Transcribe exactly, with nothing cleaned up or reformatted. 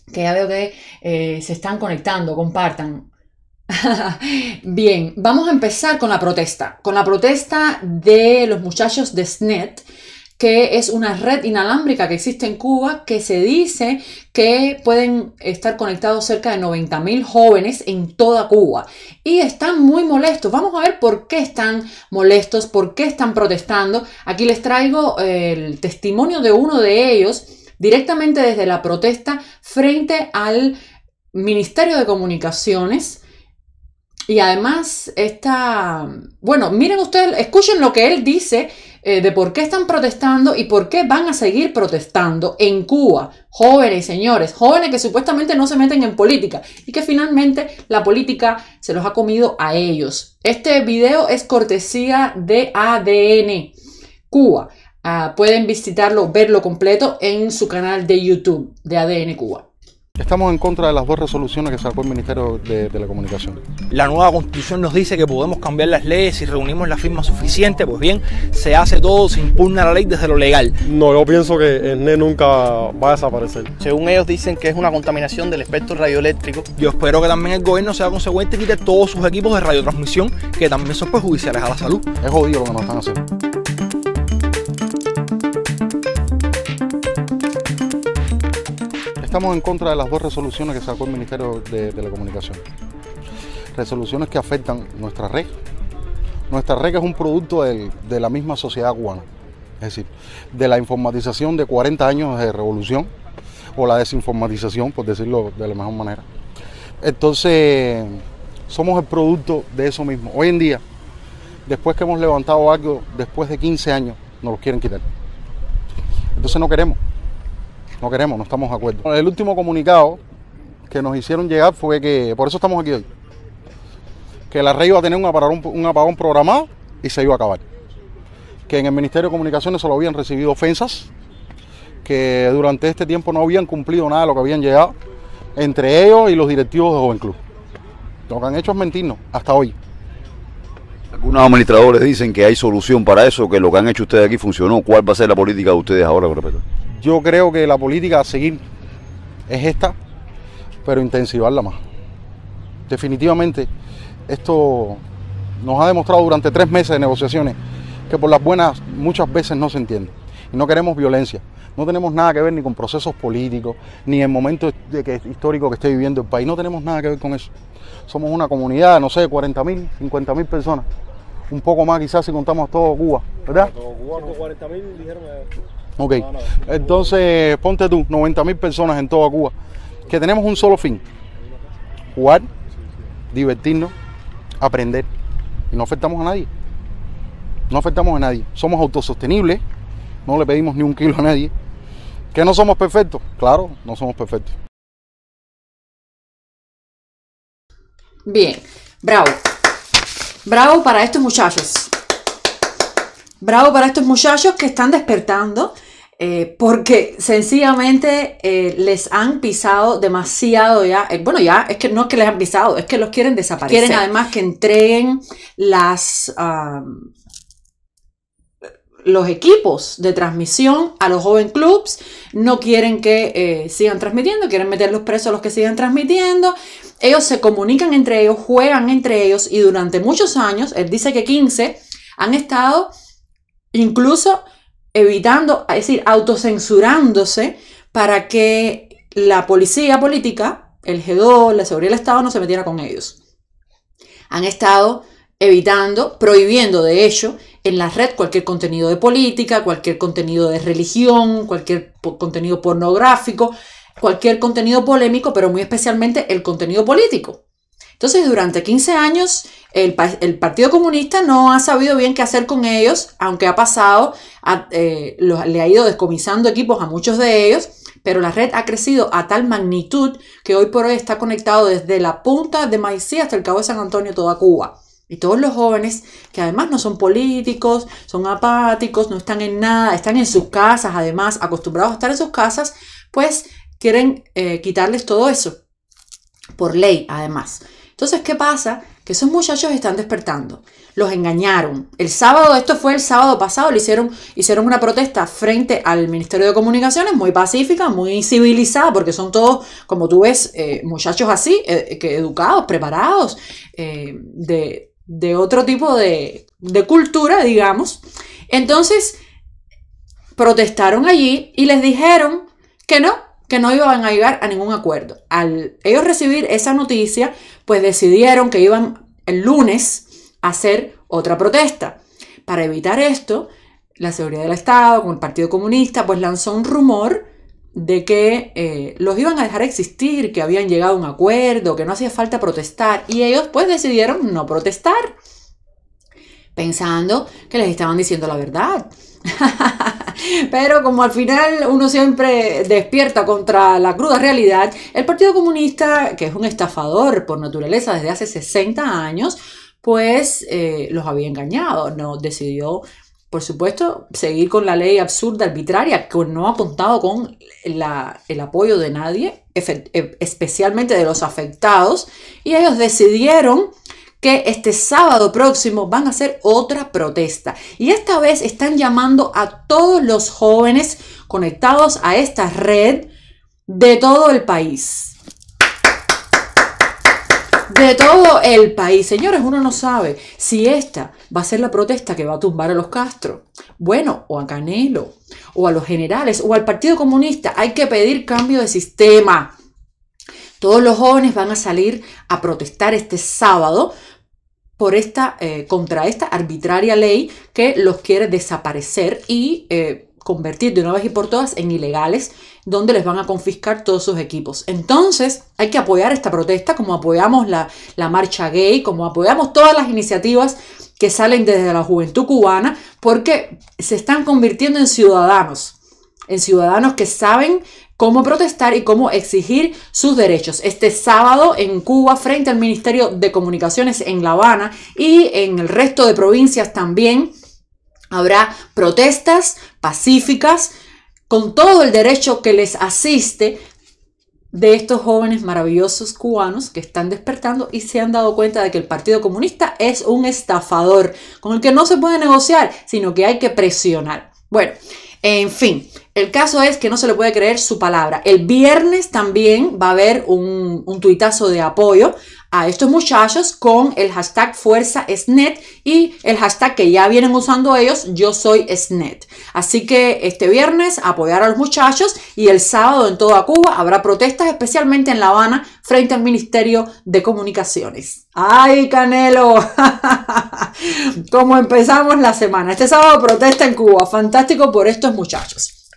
que ya veo que eh, se están conectando, compartan. Bien, vamos a empezar con la protesta, con la protesta de los muchachos de S N E T, que es una red inalámbrica que existe en Cuba, que se dice que pueden estar conectados cerca de noventa mil jóvenes en toda Cuba. Y están muy molestos. Vamos a ver por qué están molestos, por qué están protestando. Aquí les traigo el testimonio de uno de ellos, directamente desde la protesta frente al Ministerio de Comunicaciones. Y además está, bueno, miren ustedes, escuchen lo que él dice eh, de por qué están protestando y por qué van a seguir protestando en Cuba. Jóvenes, señores, jóvenes que supuestamente no se meten en política y que finalmente la política se los ha comido a ellos. Este video es cortesía de A D N Cuba. Uh, pueden visitarlo, verlo completo en su canal de YouTube de A D N Cuba. Estamos en contra de las dos resoluciones que sacó el Ministerio de Telecomunicaciones. La nueva Constitución nos dice que podemos cambiar las leyes si reunimos la firma suficiente. Pues bien, se hace todo, se impugna la ley desde lo legal. No, yo pienso que el S N E nunca va a desaparecer. Según ellos dicen que es una contaminación del espectro radioeléctrico. Yo espero que también el gobierno sea consecuente y quite todos sus equipos de radiotransmisión, que también son perjudiciales a la salud. Es jodido lo que nos están haciendo. Estamos en contra de las dos resoluciones que sacó el Ministerio de Telecomunicaciones. Resoluciones que afectan nuestra red. Nuestra red es un producto del, de la misma sociedad cubana. Es decir, de la informatización de cuarenta años de revolución, o la desinformatización, por decirlo de la mejor manera. Entonces, somos el producto de eso mismo. Hoy en día, después que hemos levantado algo, después de quince años, nos lo quieren quitar. Entonces no queremos. No queremos, no estamos de acuerdo. El último comunicado que nos hicieron llegar fue que, por eso estamos aquí hoy, que la red iba a tener un apagón, un apagón programado y se iba a acabar. Que en el Ministerio de Comunicaciones solo habían recibido ofensas, que durante este tiempo no habían cumplido nada de lo que habían llegado, entre ellos y los directivos de Joven Club. Lo que han hecho es mentirnos, hasta hoy. Algunos administradores dicen que hay solución para eso, que lo que han hecho ustedes aquí funcionó. ¿Cuál va a ser la política de ustedes ahora con respecto? Yo creo que la política a seguir es esta, pero intensivarla más. Definitivamente, esto nos ha demostrado durante tres meses de negociaciones que por las buenas muchas veces no se entiende. Y no queremos violencia. No tenemos nada que ver ni con procesos políticos, ni en momentos de que, histórico que esté viviendo el país. No tenemos nada que ver con eso. Somos una comunidad, no sé, de cuarenta mil, cincuenta mil personas. Un poco más quizás si contamos todo Cuba, ¿verdad? Todo Cuba, cuarenta mil dijeron. Ok, entonces ponte tú, noventa mil personas en toda Cuba, que tenemos un solo fin, jugar, divertirnos, aprender, y no afectamos a nadie, no afectamos a nadie, somos autosostenibles, no le pedimos ni un kilo a nadie, que no somos perfectos, claro, no somos perfectos. Bien, bravo, bravo para estos muchachos, bravo para estos muchachos que están despertando. Eh, porque sencillamente eh, les han pisado demasiado ya, eh, bueno ya es que no es que les han pisado, es que los quieren desaparecer. Quieren además que entreguen las, uh, los equipos de transmisión a los Joven Clubs, no quieren que eh, sigan transmitiendo, quieren meterlos presos a los que sigan transmitiendo. Ellos se comunican entre ellos, juegan entre ellos y durante muchos años, él dice que quince, han estado incluso evitando, es decir, autocensurándose para que la policía política, el G dos, la seguridad del Estado no se metiera con ellos. Han estado evitando, prohibiendo de hecho en la red cualquier contenido de política, cualquier contenido de religión, cualquier contenido pornográfico, cualquier contenido polémico, pero muy especialmente el contenido político. Entonces, durante quince años, el, el Partido Comunista no ha sabido bien qué hacer con ellos, aunque ha pasado, a, eh, los, le ha ido descomisando equipos a muchos de ellos, pero la red ha crecido a tal magnitud que hoy por hoy está conectado desde la punta de Maicí hasta el Cabo de San Antonio, toda Cuba. Y todos los jóvenes, que además no son políticos, son apáticos, no están en nada, están en sus casas, además acostumbrados a estar en sus casas, pues quieren eh, quitarles todo eso, por ley además. Entonces, ¿qué pasa? Que esos muchachos están despertando. Los engañaron. El sábado, esto fue el sábado pasado, le hicieron, hicieron una protesta frente al Ministerio de Comunicaciones, muy pacífica, muy civilizada, porque son todos, como tú ves, eh, muchachos así, eh, que educados, preparados, eh, de, de otro tipo de, de cultura, digamos. Entonces, protestaron allí y les dijeron que no, que no iban a llegar a ningún acuerdo. Al ellos recibir esa noticia, pues decidieron que iban el lunes a hacer otra protesta. Para evitar esto, la Seguridad del Estado, con el Partido Comunista, pues lanzó un rumor de que eh, los iban a dejar existir, que habían llegado a un acuerdo, que no hacía falta protestar. Y ellos pues decidieron no protestar, pensando que les estaban diciendo la verdad. Pero como al final uno siempre despierta contra la cruda realidad, el Partido Comunista, que es un estafador por naturaleza desde hace sesenta años, pues eh, los había engañado. No decidió, por supuesto, seguir con la ley absurda, arbitraria, que no ha contado con la, el apoyo de nadie, especialmente de los afectados, y ellos decidieron que este sábado próximo van a hacer otra protesta. Y esta vez están llamando a todos los jóvenes conectados a esta red de todo el país. De todo el país. Señores, uno no sabe si esta va a ser la protesta que va a tumbar a los Castro. Bueno, o a Canelo, o a los generales, o al Partido Comunista. Hay que pedir cambio de sistema. Todos los jóvenes van a salir a protestar este sábado por esta, eh, contra esta arbitraria ley que los quiere desaparecer y eh, convertir de una vez y por todas en ilegales, donde les van a confiscar todos sus equipos. Entonces hay que apoyar esta protesta como apoyamos la, la marcha gay, como apoyamos todas las iniciativas que salen desde la juventud cubana, porque se están convirtiendo en ciudadanos, en ciudadanos que saben cómo protestar y cómo exigir sus derechos. Este sábado en Cuba, frente al Ministerio de Comunicaciones en La Habana y en el resto de provincias también, habrá protestas pacíficas con todo el derecho que les asiste de estos jóvenes maravillosos cubanos que están despertando y se han dado cuenta de que el Partido Comunista es un estafador con el que no se puede negociar, sino que hay que presionar. Bueno, en fin, el caso es que no se le puede creer su palabra. El viernes también va a haber un, un tuitazo de apoyo a estos muchachos con el hashtag Fuerza SNET y el hashtag que ya vienen usando ellos, Yo Soy SNET. Así que este viernes apoyar a los muchachos y el sábado en toda Cuba habrá protestas, especialmente en La Habana, frente al Ministerio de Comunicaciones. ¡Ay, Canelo! Como empezamos la semana. Este sábado protesta en Cuba. Fantástico por estos muchachos.